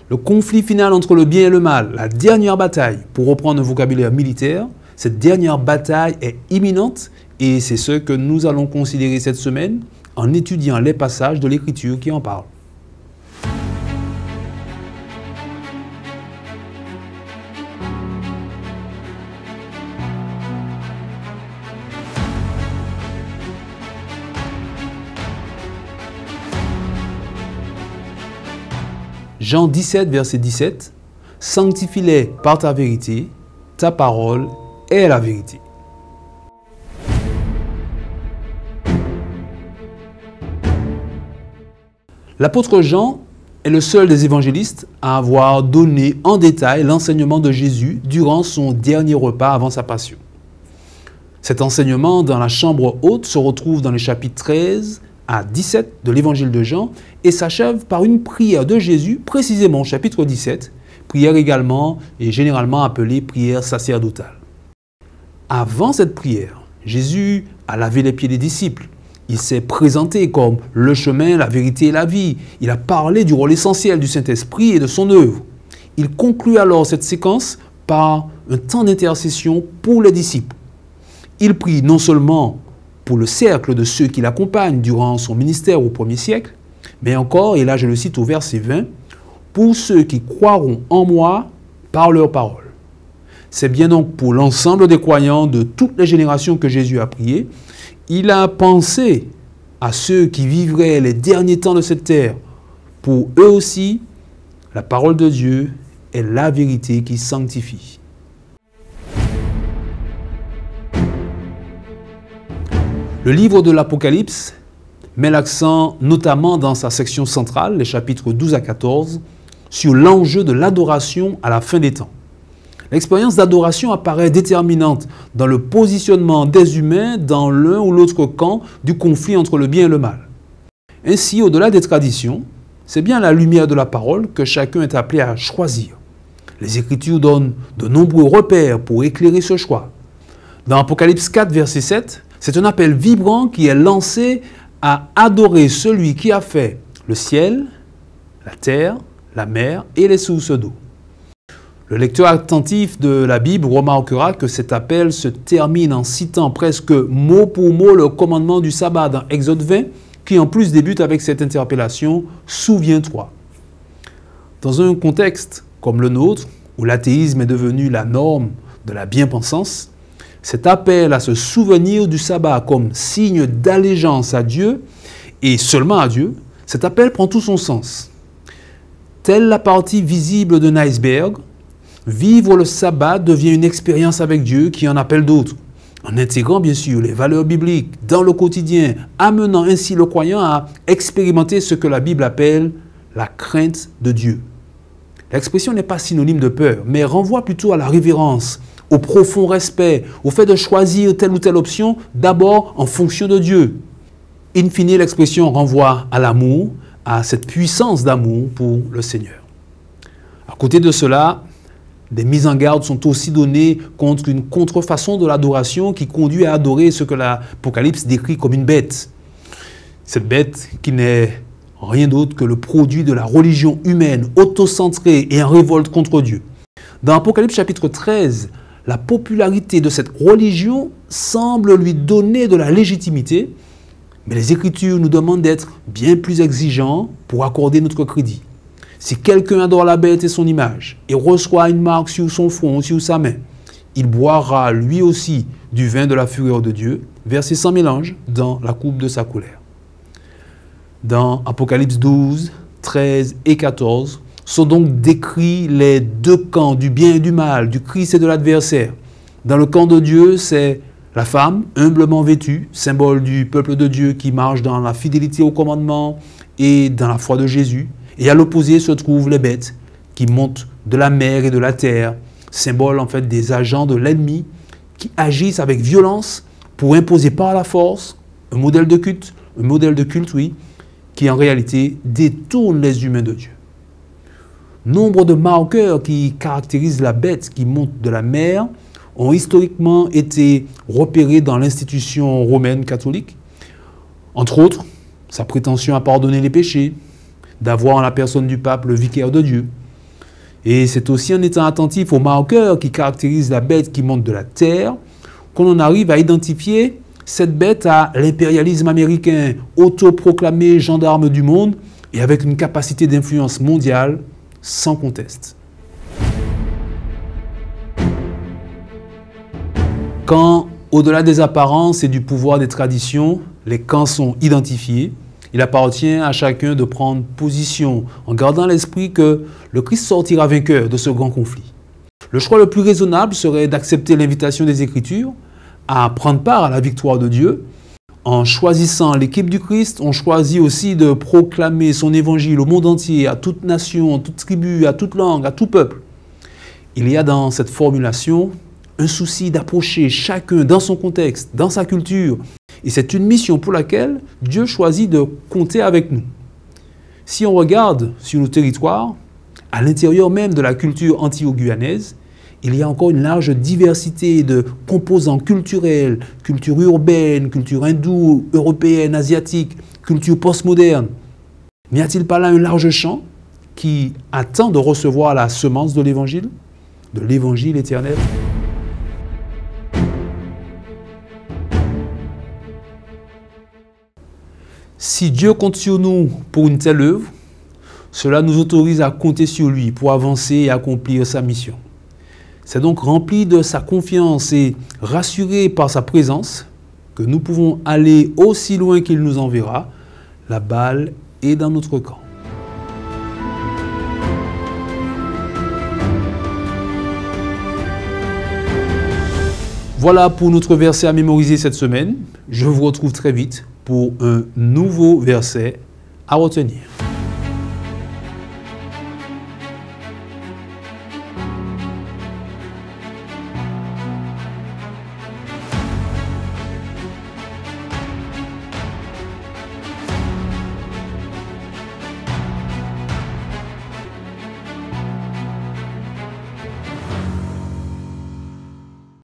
Le conflit final entre le bien et le mal, la dernière bataille, pour reprendre un vocabulaire militaire, cette dernière bataille est imminente et c'est ce que nous allons considérer cette semaine en étudiant les passages de l'Écriture qui en parlent. Jean 17, verset 17, « Sanctifie-les par ta vérité, ta parole est la vérité. » L'apôtre Jean est le seul des évangélistes à avoir donné en détail l'enseignement de Jésus durant son dernier repas avant sa passion. Cet enseignement dans la chambre haute se retrouve dans les chapitres 13 à 17 de l'évangile de Jean et s'achève par une prière de Jésus, précisément au chapitre 17, prière également et généralement appelée prière sacerdotale. Avant cette prière, Jésus a lavé les pieds des disciples. Il s'est présenté comme le chemin, la vérité et la vie. Il a parlé du rôle essentiel du Saint-Esprit et de son œuvre. Il conclut alors cette séquence par un temps d'intercession pour les disciples. Il prie non seulement pour le cercle de ceux qui l'accompagnent durant son ministère au 1er siècle, mais encore, et là je le cite au verset 20, « pour ceux qui croiront en moi par leur parole ». C'est bien donc pour l'ensemble des croyants de toutes les générations que Jésus a prié. Il a pensé à ceux qui vivraient les derniers temps de cette terre. Pour eux aussi, la parole de Dieu est la vérité qui sanctifie. Le livre de l'Apocalypse met l'accent, notamment dans sa section centrale, les chapitres 12 à 14, sur l'enjeu de l'adoration à la fin des temps. L'expérience d'adoration apparaît déterminante dans le positionnement des humains dans l'un ou l'autre camp du conflit entre le bien et le mal. Ainsi, au-delà des traditions, c'est bien la lumière de la parole que chacun est appelé à choisir. Les Écritures donnent de nombreux repères pour éclairer ce choix. Dans Apocalypse 4, verset 7, c'est un appel vibrant qui est lancé à adorer celui qui a fait le ciel, la terre, la mer et les sources d'eau. Le lecteur attentif de la Bible remarquera que cet appel se termine en citant presque mot pour mot le commandement du sabbat dans Exode 20, qui en plus débute avec cette interpellation « Souviens-toi ». Dans un contexte comme le nôtre, où l'athéisme est devenu la norme de la bien-pensance, cet appel à se souvenir du sabbat comme signe d'allégeance à Dieu, et seulement à Dieu, cet appel prend tout son sens. Telle la partie visible d'un iceberg, vivre le sabbat devient une expérience avec Dieu qui en appelle d'autres, en intégrant bien sûr les valeurs bibliques dans le quotidien, amenant ainsi le croyant à expérimenter ce que la Bible appelle la crainte de Dieu. L'expression n'est pas synonyme de peur, mais renvoie plutôt à la révérence, au profond respect, au fait de choisir telle ou telle option d'abord en fonction de Dieu. In fine, l'expression renvoie à l'amour, à cette puissance d'amour pour le Seigneur. À côté de cela, des mises en garde sont aussi données contre une contrefaçon de l'adoration qui conduit à adorer ce que l'Apocalypse décrit comme une bête. Cette bête qui n'est rien d'autre que le produit de la religion humaine, autocentrée et en révolte contre Dieu. Dans Apocalypse chapitre 13, la popularité de cette religion semble lui donner de la légitimité, mais les Écritures nous demandent d'être bien plus exigeants pour accorder notre crédit. Si quelqu'un adore la bête et son image, et reçoit une marque sur son front ou sur sa main, il boira lui aussi du vin de la fureur de Dieu, versé sans mélange dans la coupe de sa colère. Dans Apocalypse 12, 13 et 14, sont donc décrits les deux camps du bien et du mal, du Christ et de l'adversaire. Dans le camp de Dieu, c'est la femme, humblement vêtue, symbole du peuple de Dieu qui marche dans la fidélité au commandement et dans la foi de Jésus. Et à l'opposé se trouvent les bêtes qui montent de la mer et de la terre, symbole en fait des agents de l'ennemi qui agissent avec violence pour imposer par la force un modèle de culte, oui, qui en réalité détourne les humains de Dieu. Nombre de marqueurs qui caractérisent la bête qui monte de la mer ont historiquement été repérés dans l'institution romaine catholique. Entre autres, sa prétention à pardonner les péchés, d'avoir en la personne du pape le vicaire de Dieu, Et c'est aussi en étant attentif aux marqueurs qui caractérisent la bête qui monte de la terre qu'on en arrive à identifier cette bête à l'impérialisme américain, autoproclamé gendarme du monde et avec une capacité d'influence mondiale sans conteste. Quand, au-delà des apparences et du pouvoir des traditions, les camps sont identifiés, il appartient à chacun de prendre position en gardant à l'esprit que le Christ sortira vainqueur de ce grand conflit. Le choix le plus raisonnable serait d'accepter l'invitation des Écritures à prendre part à la victoire de Dieu. En choisissant l'équipe du Christ, on choisit aussi de proclamer son évangile au monde entier, à toute nation, à toute tribu, à toute langue, à tout peuple. Il y a dans cette formulation un souci d'approcher chacun dans son contexte, dans sa culture. Et c'est une mission pour laquelle Dieu choisit de compter avec nous. Si on regarde sur nos territoires, à l'intérieur même de la culture antillo-guyanaise, il y a encore une large diversité de composants culturels, culture urbaine, culture hindoue, européenne, asiatique, culture postmoderne. N'y a-t-il pas là un large champ qui attend de recevoir la semence de l'évangile éternel? Si Dieu compte sur nous pour une telle œuvre, cela nous autorise à compter sur lui pour avancer et accomplir sa mission. C'est donc rempli de sa confiance et rassuré par sa présence que nous pouvons aller aussi loin qu'il nous enverra. La balle est dans notre camp. Voilà pour notre verset à mémoriser cette semaine. Je vous retrouve très vite pour un nouveau verset à retenir.